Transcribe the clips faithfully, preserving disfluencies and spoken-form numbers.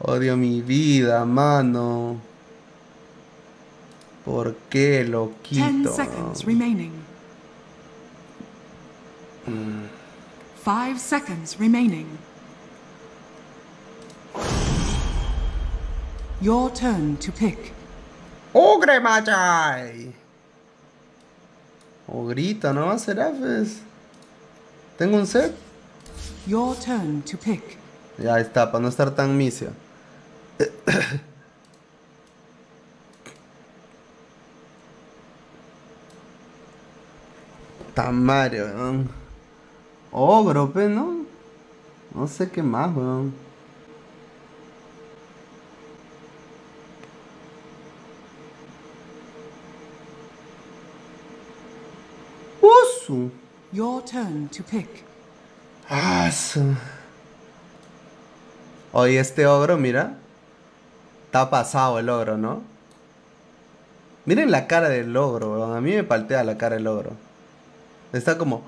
Odio mi vida, mano. ¿Por qué lo quito? Ten seconds remaining. Mm. Five seconds remaining. Your turn to pick. ¡Ogre Magi! Ogrito, ¿no? Serafes. ¿Tengo un set? Your turn to pick. Ya está, para no estar tan misio. Tamario, weón. Ogro, pe, ¿no? No sé qué más, weón. Usu. Your turn to pick. Ah, su. Oye, este ogro, mira. Está pasado el ogro, ¿no? Miren la cara del ogro, weón. A mí me paltea la cara del ogro. Está como...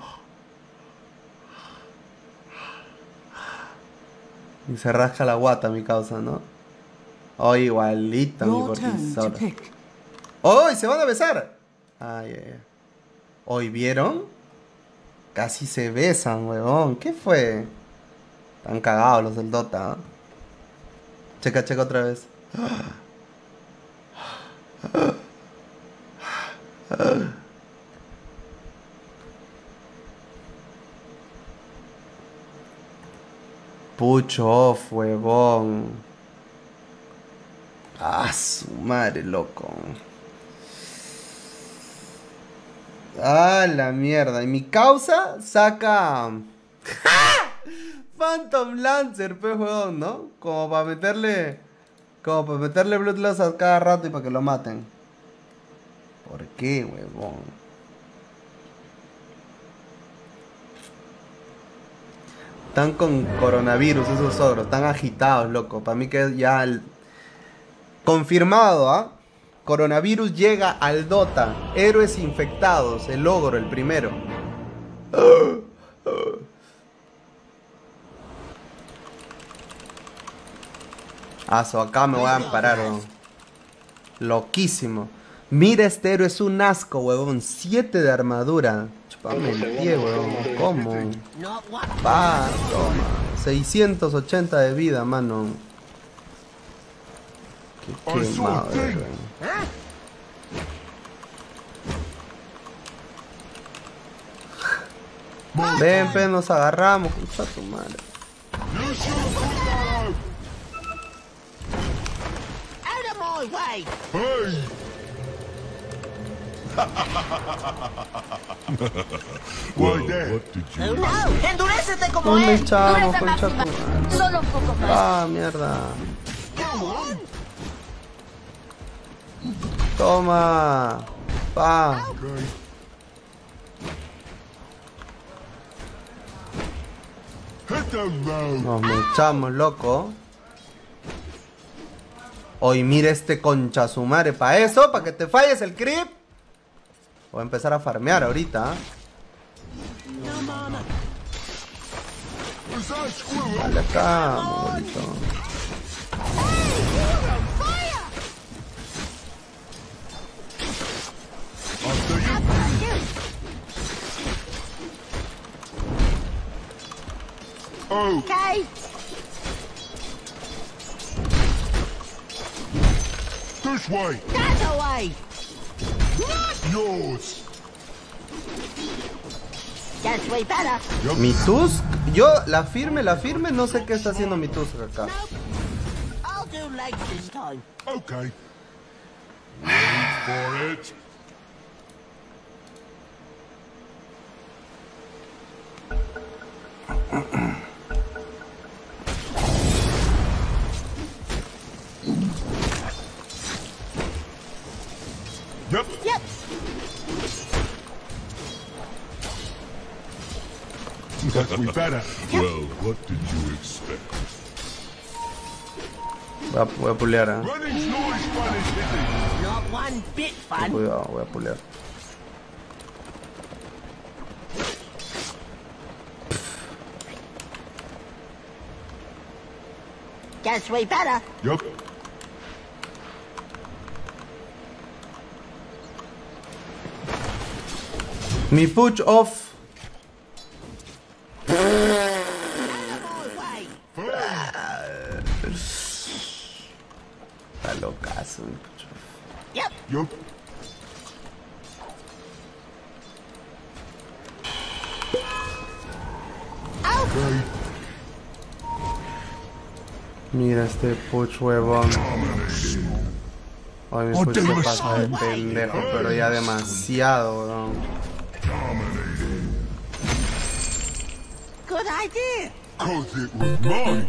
Y se rasca la guata, mi causa, ¿no? Oh, igualita mi cortisol. ¡Oh! ¡Se van a besar! Ay, ay, ay. ¿Hoy vieron? Casi se besan, weón. ¿Qué fue? Están cagados los del Dota, ¿eh? Checa, checa otra vez. Pucho off, huevón. Ah, su madre, loco. Ah, la mierda. Y mi causa saca... Phantom Lancer, pues, huevón, ¿no? Como para meterle... Como para meterle Bloodlust a cada rato y para que lo maten. ¿Por qué, huevón? Están con coronavirus esos ogros, están agitados, loco. Para mí que ya el... confirmado, ¿ah? ¿eh? Coronavirus llega al Dota. Héroes infectados, el ogro, el primero. Aso, acá me voy a amparar, weón. Loquísimo. Mira, este héroe es un asco, huevón. siete de armadura. Chupame el pie, huevón. ¿Cómo? Va, toma. seiscientos ochenta de vida, mano. Qué quemado, weón. Ven, ven, nos agarramos. Escucha tu madre. Well, what did you do? ¡Endurécete como ¿Dónde él! echamos, concha tu madre? Solo un poco más. Ah, mierda. Toma. Pa. Nos echamos, loco. Hoy mira este concha su madre. ¿Para eso? ¿Para que te falles el creep? Voy a empezar a farmear ahorita. Dale acá, bonito. Okay. This way. That way. Yours. That's way better. Mi Tusk, yo la firme, la firme, no sé qué está haciendo mi Tusk acá. I'll do legs this time. Okay. Wait for it. Yep. Yep. But we better. Well, what did you expect? Voy a, voy a pulear, eh. Running's no as fun as hitting. Not one bit fun. Cuidado, voy a pulear. Guess we better. Yup. Mi push off. Está locazo mi push off. Yep. Yup. Okay. Mira este push huevón. Ay, mi push se pasa de pendejo, pero ya demasiado, weón. Good idea. Cause it was mine.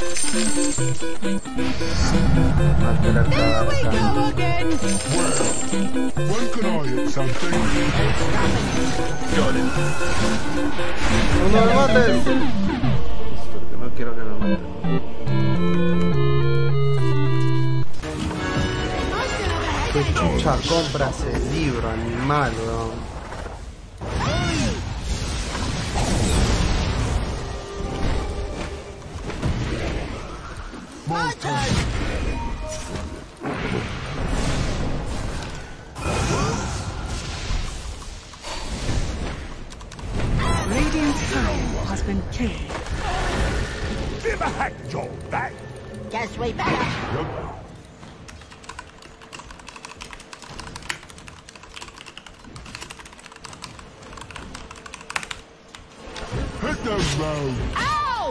There we go again. Well, when can I hit something? Got it. No, no me mates. Porque no quiero que me maten. ¿Qué chucha compras el libro, animal, weón? My turn. Radiant's turret has been killed. Give a hack job back. Guess we better. Yup. Hit the road. Ow!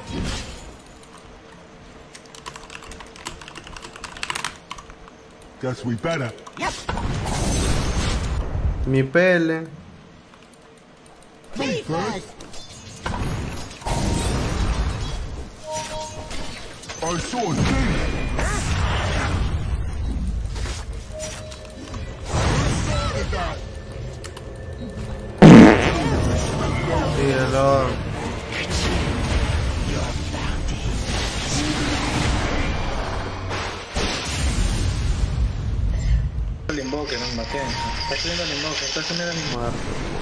Guess we better. Yep. Mi pele. Me first. I saw a thing. Tíralo. El invoque, nos maté. Está subiendo el invoque, está subiendo el invoque.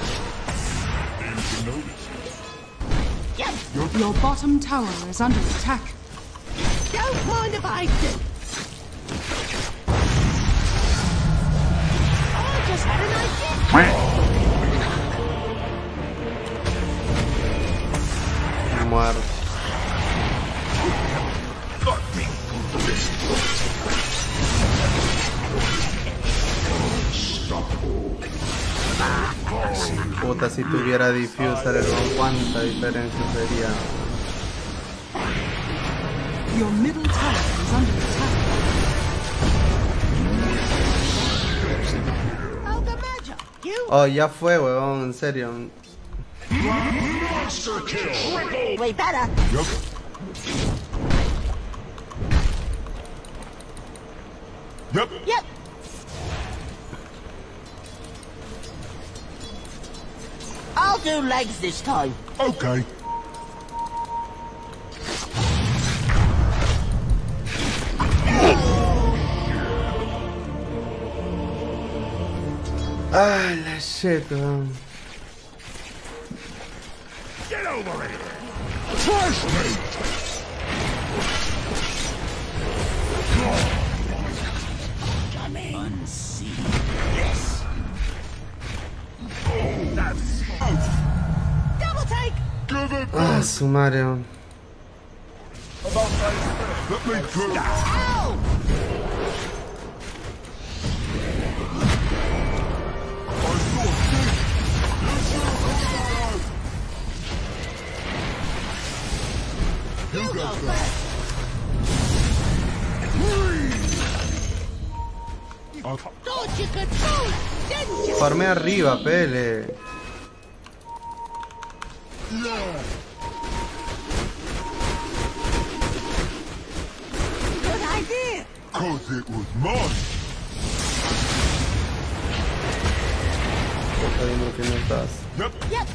Muerto. Your bottom tower is under attack. Don't mind if I do. I just had an idea. Muerto. Puta, si tuviera diffuser, cuánta diferencia sería. Your middle tower is under attack. Oh, the magic. You Oh, ya fue, weón, en serio. we better. Yup. Yup. Yep. I'll do legs this time. Okay. Ah, la shit, weón. Get over it. Trash me. Yes. Oh, that's out. Double take. Give it Ah, back. sumario. Let me through. Ow! I saw a thing. You You go got first. that. Up. Thought you could do it, didn't you? Farme arriba, pele. Yeah. Good idea. Cause it was mine. Puta, dime que no estás. Yep. Yep.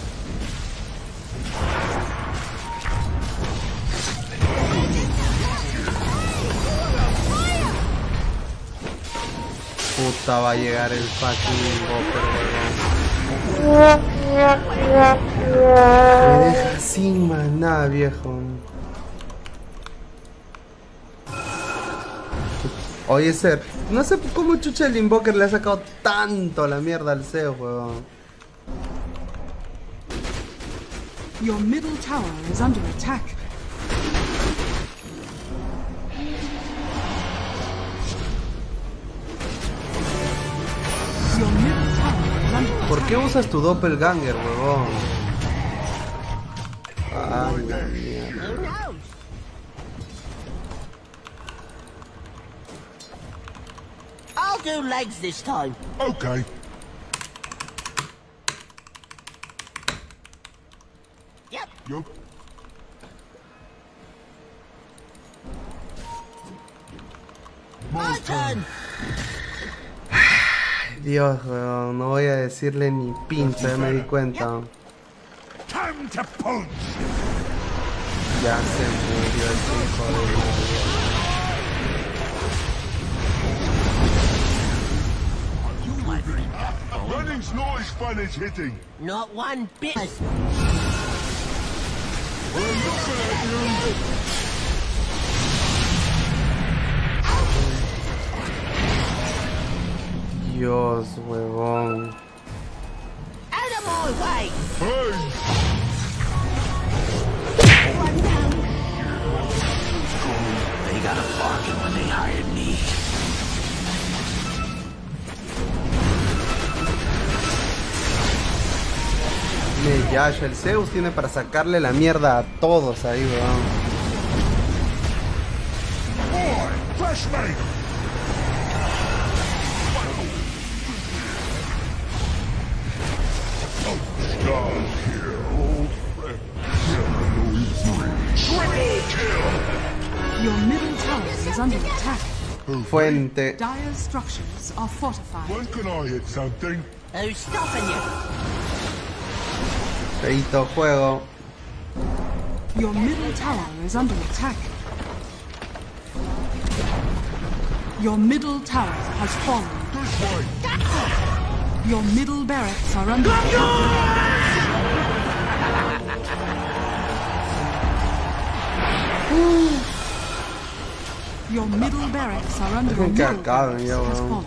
Puta, va a llegar el fucking Invoker, weón. Me deja sin maná, viejo. Oye, Ser, no sé cómo chucha el Invoker le ha sacado tanto la mierda al Zeus, weón. Your middle tower is under attack. Your middle tower is under attack. ¿Por qué usas tu doppelganger, weón? Ay, la mierda. I'll do legs this time. Okay. Yep. Yup. My turn. Dios, weón, no voy a decirle ni pinza, ya me di cuenta. Time to punch. Ya se murió el hijo de Dios. Running's not as fun as hitting. Not one bit. We're looking at you. Dios, huevón. Out of my way. Hey. One down. They got a bargain when they hired me. Me Yasha, el Zeus tiene para sacarle la mierda a todos ahí, weón. Boy, fresh mate. Oh, God, here, old friend. Triple kill. Your middle tower is under attack. Fuente. Dire structures are fortified. When can I hit something? Who's stopping you? Feito juego. Your middle tower is under attack. Your middle tower has fallen. This way. Your middle barracks are under attack. Your middle barracks are under Dejen que middle acaben barracks ya, has weón. fallen.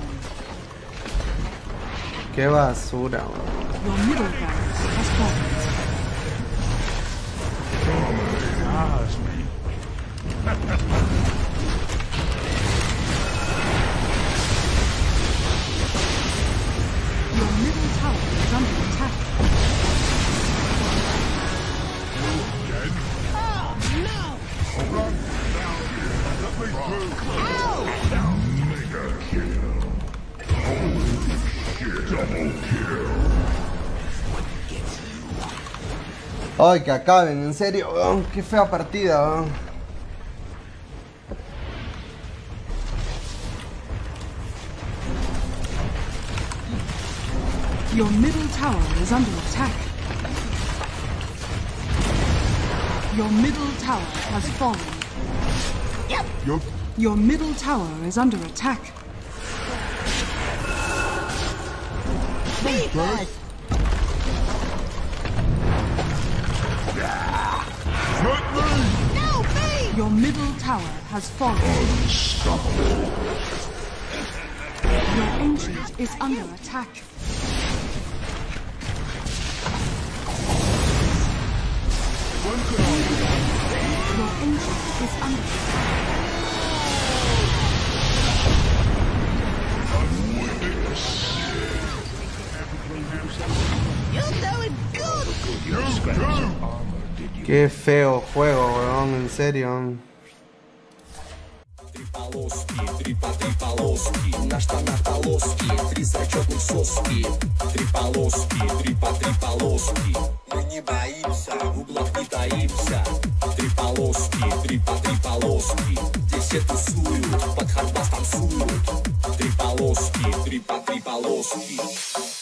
Qué basura, weón. Your middle barracks has fallen. Your middle tower is under attack. Oh, no. Run. Let me through. Ow. Mega kill. Holy shit. Double kill. Ay, que acaben, en serio, weón. Qué fea partida, weón. Your middle tower is under attack. Your middle tower has fallen. Yup. Your middle tower is under attack. Me first. Not me. No, me. Your middle tower has fallen. Your ancient is under attack. When can I hit? Your ancient is under attack. You're doing good. You too. Qué feo juego, weón, en serio. Три полоски, три по три полоски, на штанах полоски, три зачетных соски. Три полоски, три по три полоски, мы не боимся, в углах не таимся. Три полоски, три по три полоски, здесь все тусуют, под хардбас танцуют. Три полоски, три по три полоски.